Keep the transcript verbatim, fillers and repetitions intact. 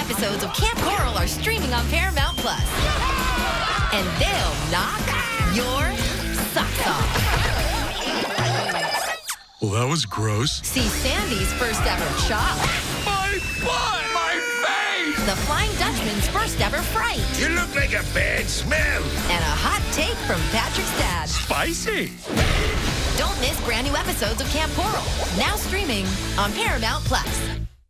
episodes of Camp Koral are streaming on Paramount Plus. And they'll knock your socks off. Well, that was gross. See Sandy's first ever chop. My butt! My face! The Flying Dutchman's first ever fright. You look like a bad smell. And a hot take from Patrick's dad. Spicy! Don't miss brand new episodes of Camp Koral. Now streaming on Paramount Plus.